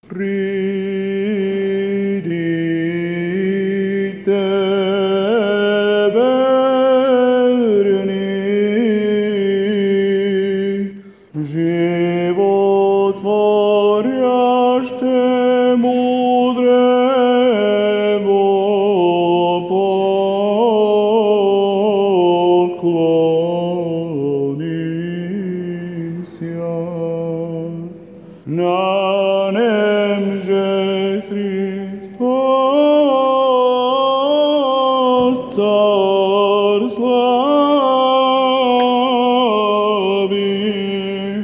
Придите, верни, животворяще мудре поклонимся. На нем же Христос Царь слави,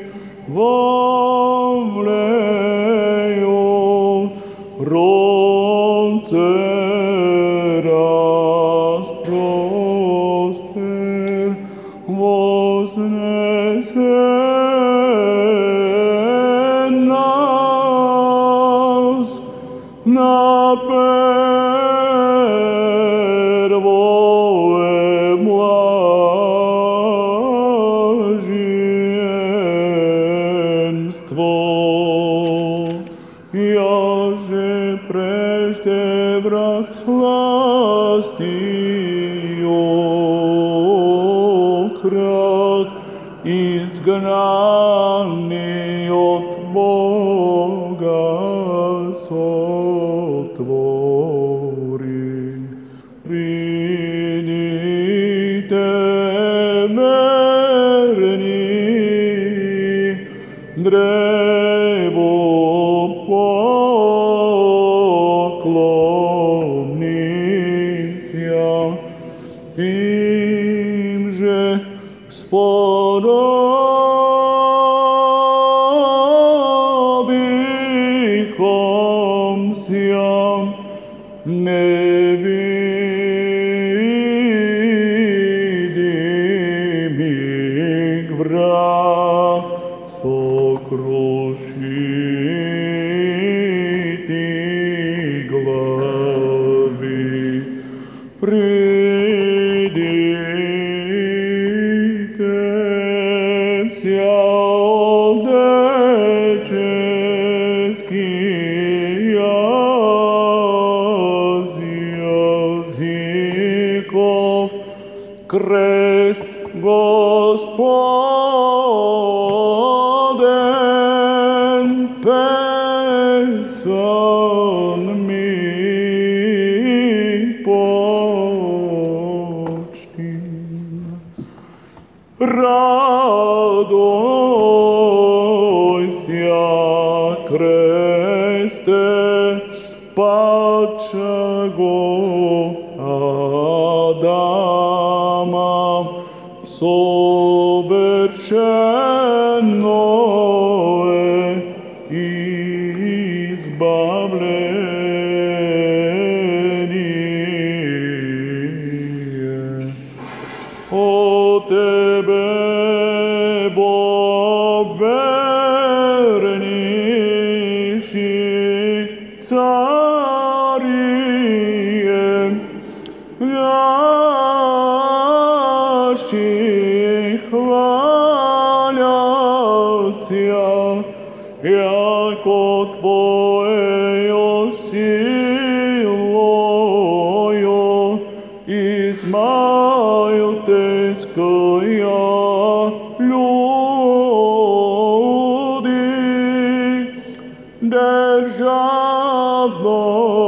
вовлеет ронце распростер, вознесе нас на первое блаженство. Я же прежде враг сластью крат, изгнанный от Бога сотворен. Придите, верни, древо поклонися, им же сподобихомся, невидимых враг сокрушить главы. Придите, вся отеческие языков, крест Господен песанми почтим. Радуйся, кресте, падшего Адама, совершенное избавление. О тебе, Бог вернейший, Царие, ящи хвалятся, яко Твоею силою измаютеская люди, державно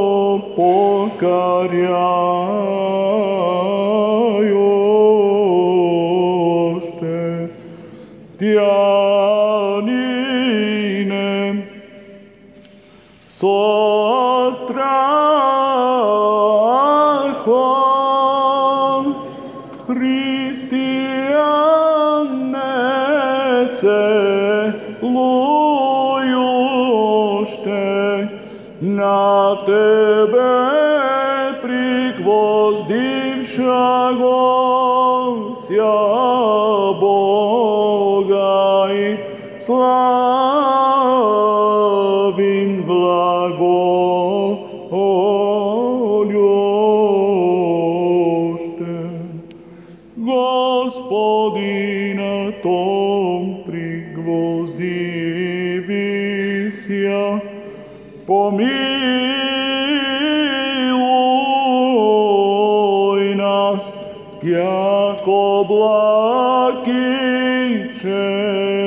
покоряюште, тянине со страхом христиане целуюште, на Тебе пригвоздившегося Бога и славим глаголюште. Господи, на том пригвоздивися, Pomiluj nas, jako blagi